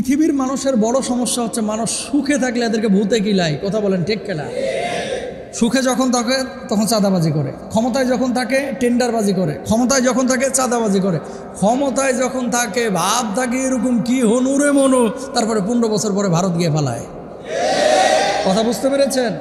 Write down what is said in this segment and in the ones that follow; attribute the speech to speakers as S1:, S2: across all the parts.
S1: পৃথিবীর মানুষের বড় সমস্যা হচ্ছে মানুষ সুখে থাকলে এদেরকে ভূতে কিলাই, কথা বলেন ঠিক কিনা? সুখে যখন থাকে তখন চাঁদাবাজি করে, ক্ষমতায় যখন থাকে টেন্ডারবাজি করে, ক্ষমতায় যখন থাকে চাঁদাবাজি করে, ক্ষমতায় যখন থাকে ভাব থাকে এরকম কি হনুরে মনু, তারপরে 15 বছর পরে ভারত গিয়ে ফালায়। কথা বুঝতে পেরেছেন?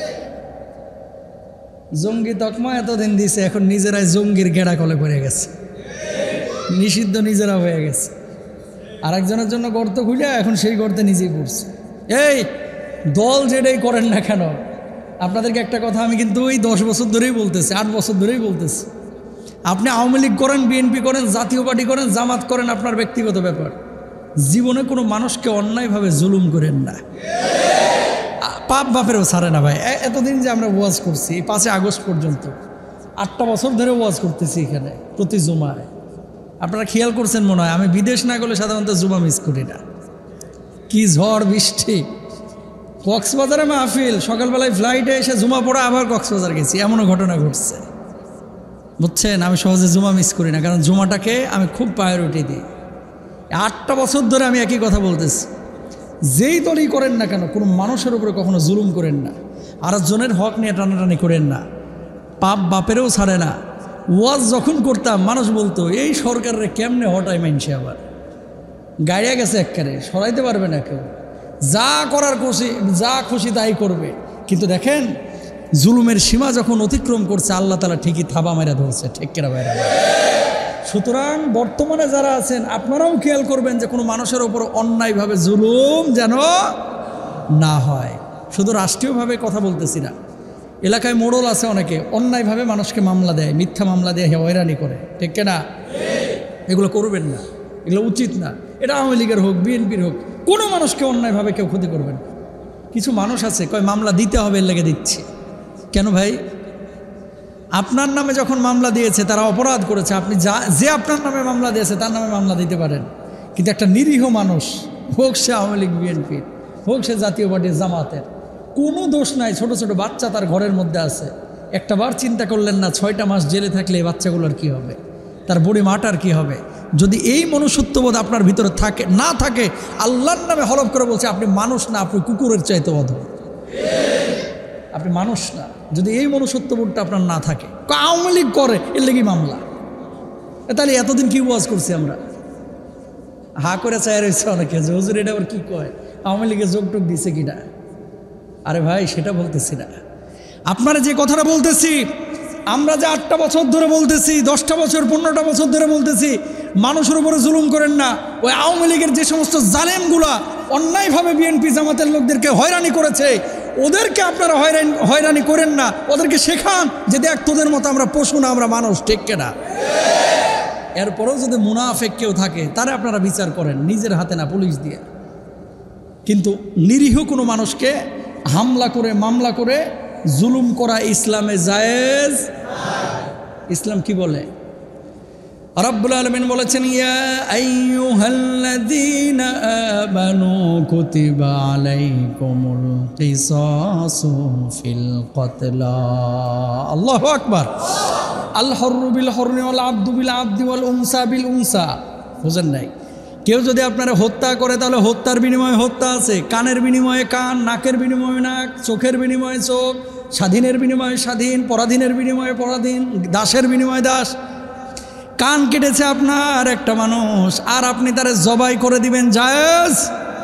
S1: জঙ্গি তকমা এতদিন দিছে, এখন নিজেরাই জঙ্গির গেড়া কলে পড়ে গেছে, নিষিদ্ধ নিজেরা হয়ে গেছে। আরেকজনের জন্য গর্ত খুলে এখন সেই গর্তে নিজেই পড়ছে। এই দল যেটাই করেন না কেন, আপনাদেরকে একটা কথা আমি কিন্তু ওই 10 বছর ধরেই বলতেছি, 8 বছর ধরেই বলতেছি, আপনি আওয়ামী লীগ করেন, বিএনপি করেন, জাতীয় পার্টি করেন, জামাত করেন, আপনার ব্যক্তিগত ব্যাপার। জীবনে কোনো মানুষকে অন্যায়ভাবে জুলুম করেন না, পাপ বাপেরও ছাড়ে না ভাই। এতদিন যে আমরা ওয়াজ করছি 5 আগস্ট পর্যন্ত 8টা বছর ধরে ওয়াজ করতেছি এখানে প্রতি জুমায়। আপনারা খেয়াল করছেন মনে হয়, আমি বিদেশ না গেলে সাধারণত জুমা মিস করি না। কি ঝড় বৃষ্টি, কক্সবাজারে মাহফিল, সকালবেলায় ফ্লাইটে এসে জুমা পড়া আবার কক্সবাজার গেছি, এমনও ঘটনা ঘটছে। বুঝছেন, আমি সহজে জুমা মিস করি না, কারণ জুমাটাকে আমি খুব প্রায়োরিটি দিই। 8টা বছর ধরে আমি একই কথা বলতেছি, যেই দলই করেন না কেন কোনো মানুষের উপরে কখনো জুলুম করেন না, আরেকজনের হক নিয়ে টানাটানি করেন না, পাপ বাপেরও ছাড়ে না। ওয়াজ যখন করতাম মানুষ বলতো এই সরকারের কেমনে হটায় মানছে, আবার গাড়িয়া গেছে একবারে, সরাইতে পারবে না কেউ, যা করার খুশি যা খুশি তাই করবে। কিন্তু দেখেন জুলুমের সীমা যখন অতিক্রম করছে আল্লাহ তাআলা ঠিকই থাবা মেরা ধরছে, ঠিক কিনা ভাইরা? সুতরাং বর্তমানে যারা আছেন আপনারাও খেয়াল করবেন যে কোনো মানুষের ওপর অন্যায়ভাবে জুলুম যেন না হয়। শুধু রাষ্ট্রীয়ভাবে কথা বলতেছি না, এলাকায় মোড়ল আছে অনেকে অন্যায়ভাবে মানুষকে মামলা দেয়, মিথ্যা মামলা দিয়ে হয়রানি করে, ঠিক কিনা? এগুলো করবেন না, এগুলো উচিত না। এটা আওয়ামী লীগের হোক, বিএনপির হোক, কোনো মানুষকে অন্যায়ভাবে কেউ ক্ষতি করবেন। কিছু মানুষ আছে কয় মামলা দিতে হবে, এর লেগে দিচ্ছি। কেন ভাই? আপনার নামে যখন মামলা দিয়েছে তারা অপরাধ করেছে, আপনি যে আপনার নামে মামলা দিয়েছে তার নামে মামলা দিতে পারেন। কিন্তু একটা নিরীহ মানুষ, হোক সে আওয়ামী লীগ বিএনপির, হোক সে জাতীয় পার্টির জামাতের, কোনো দোষ নাই, ছোট ছোট বাচ্চা তার ঘরের মধ্যে আছে, একটা বার চিন্তা করলেন না 6টা মাস জেলে থাকলে এই বাচ্চাগুলোর কি হবে, তার বুড়ি মাটার কি হবে? যদি এই মনুষ্যত্ববোধ আপনার ভিতরে থাকে না থাকে, আল্লাহর নামে হলফ করে বলছে আপনি মানুষ না, আপনি কুকুরের চাইতে অধম, আপনি মানুষ না। যদি এই মনুষ্যত্ববোধটা আপনার না থাকে, আওয়ামী লীগ করে এর লেগেই মামলা, তাহলে এতদিন কি ওয়াজ করছি আমরা? হা করে চায় রয়েছে অনেকে যে হুজুর এটা আবার কি কয়, আওয়ামী লীগে যোগটোগ দিছে কিনা? আরে ভাই সেটা বলতেছি না, আপনারা যে কথাটা বলতেছি, আমরা যে 8টা বছর ধরে বলতেছি, 10টা বছর 15টা বছর ধরে বলতেছি মানুষের উপরে জুলুম করেন না। ওই আওয়ামী লীগের যে সমস্ত জালেমগুলা অন্যায়ভাবে বিএনপি জামাতের লোকদেরকে হয়রানি করেছে, ওদেরকে আপনারা হয়রানি করেন না, ওদেরকে শেখান যে দেখ তোদের মতো আমরা পশু না, আমরা মানুষ, ঠিক কিনা? এরপরেও যদি মুনাফেক কেউ থাকে তারা আপনারা বিচার করেন নিজের হাতে না, পুলিশ দিয়ে। কিন্তু নিরীহ কোনো মানুষকে হামলা করে মামলা করে জুলুম করা ইসলামে জায়েজ। ইসলাম কি বলে? রব্বুল আলামিন বলেছেন ইয়া আইয়ুহাল্লাযীনা আমানু কুতিবা আলাইকুমুল কিসাসু ফিল কতলা। আল্লাহু আকবার। আল হররু বিল হররি ওয়াল আবদু বিল আবদি ওয়াল উনসা বিল উনসা। বুঝেন নাই? কেউ যদি আপনারা হত্যা করে তাহলে হত্যার বিনিময়ে হত্যা আছে, কানের বিনিময়ে কান, নাকের বিনিময়ে নাক, চোখের বিনিময়ে চোখ, স্বাধীনের বিনিময়ে স্বাধীন, পরাধীনের বিনিময়ে পরাধীন, দাসের বিনিময়ে দাস। কান কেটেছে আপনার একটা মানুষ, আর আপনি তারে জবাই করে দিবেন, জায়েজ?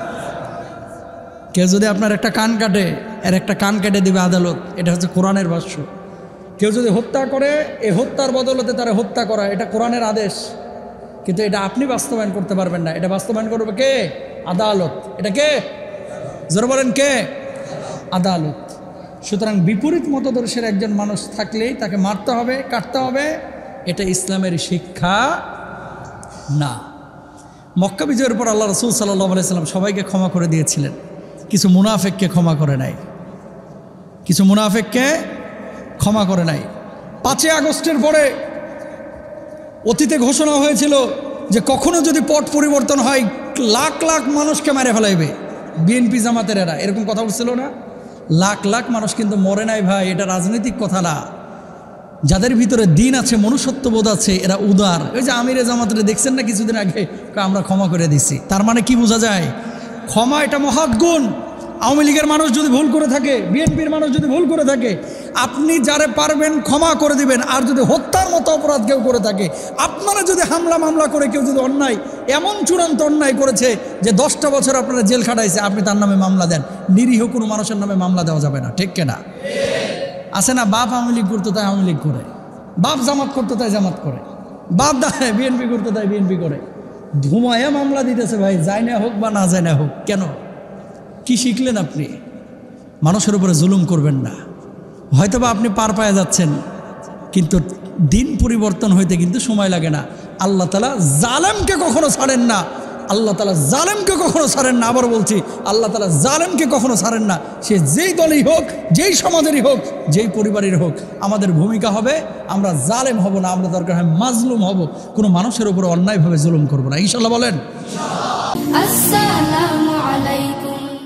S1: কেউ যদি আপনার একটা কান কাটে, এর একটা কান কেটে দিবে আদালত, এটা হচ্ছে কোরআনের ভাষ্য। কেউ যদি হত্যা করে, এই হত্যার বদলতে তারা হত্যা করা, এটা কোরআনের আদেশ। কিন্তু এটা আপনি বাস্তবায়ন করতে পারবেন না, এটা বাস্তবায়ন করবে কে? আদালত। এটা কে? জোরে বলেন কে? আদালত। সুতরাং বিপরীত মতদর্শের একজন মানুষ থাকলেই তাকে মারতে হবে, কাটতে হবে, এটা ইসলামের শিক্ষা না। মক্কা বিজয়ের পর আল্লাহ রাসূল সাল্লাল্লাহু আলাইহি সাল্লাম সবাইকে ক্ষমা করে দিয়েছিলেন, কিছু মুনাফেককে ক্ষমা করে নাই, কিছু মুনাফেককে ক্ষমা করে নাই। 5 আগস্টের পরে অতীতে ঘোষণা হয়েছিল যে কখনো যদি পট পরিবর্তন হয় লাখ লাখ মানুষকে মেরে ফেলাইবে বিএনপি জামাতের, এরা এরকম কথা বলছিল না? লাখ লাখ মানুষ কিন্তু মরে নাই ভাই, এটা রাজনৈতিক কথা না। যাদের ভিতরে দিন আছে, মনুষ্যত্ববোধ আছে, এরা উদার। ওই যে আমিরে জামাতরে দেখছেন না কিছুদিন আগে, আমরা ক্ষমা করে দিছি, তার মানে কি বোঝা যায়? ক্ষমা এটা মহৎ গুণ। আওয়ামী লীগের মানুষ যদি ভুল করে থাকে, বিএনপির মানুষ যদি ভুল করে থাকে, আপনি যারে পারবেন ক্ষমা করে দিবেন। আর যদি হত্যার মতো অপরাধ কেউ করে থাকে, আপনারা যদি হামলা মামলা করে কেউ যদি অন্যায়, এমন চূড়ান্ত অন্যায় করেছে যে 10টা বছর আপনারা জেল খাটাইছে, আপনি তার নামে মামলা দেন। নিরীহ কোনো মানুষের নামে মামলা দেওয়া যাবে না, ঠিক কিনা? আছে না, বাপ আওয়ামী লীগ করতো তাই আওয়ামী লীগ করে, বাপ জামাত করতো তাই জামাত করে, বাপ দায় বিএনপি করতো তাই বিএনপি করে। ধুমায়া মামলা দিতেছে ভাই, যায় না হোক বা না যায় না হোক। কেন? কি শিখলেন আপনি? মানুষের উপরে জুলুম করবেন না। হয়তোবা আপনি পার পায়ে যাচ্ছেন, কিন্তু দিন পরিবর্তন হইতে কিন্তু সময় লাগে না। আল্লাহ তাআলা জালেমকে কখনো ছাড়েন না, আল্লাহ তাআলা জালেমকে কখনো ছাড়েন না। আবার বলছি, আল্লাহ তাআলা জালেমকে কখনো ছাড়েন না। সে যেই দলেই হোক, যেই সমাজেরই হোক, যেই পরিবারের হোক, আমাদের ভূমিকা হবে আমরা জালেম হব না, আমরা দরকার হয় মাজলুম হব, কোনো মানুষের উপরে অন্যায়ভাবে জুলুম করব না। ইনশাআল্লাহ বলেন।